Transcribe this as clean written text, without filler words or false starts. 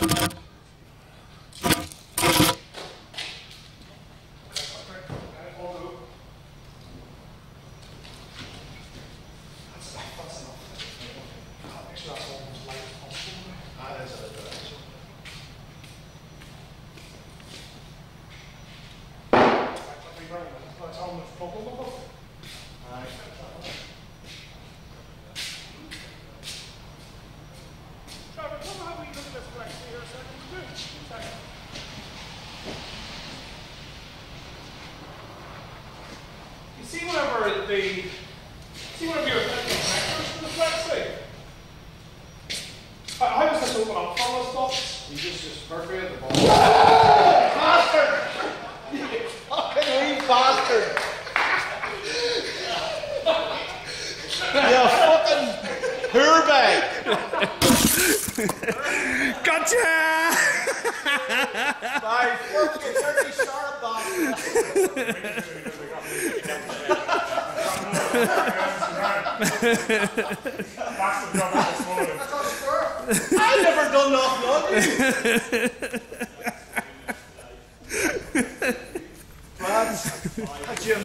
See whenever you're putting the connectors to the flexi? How does this open up from this box? You just perfect at the ball. Bastard! You fucking wee bastard! You fucking hoorbag! Gotcha! By fucking 30 sharp bastard! I've never done nothing on you!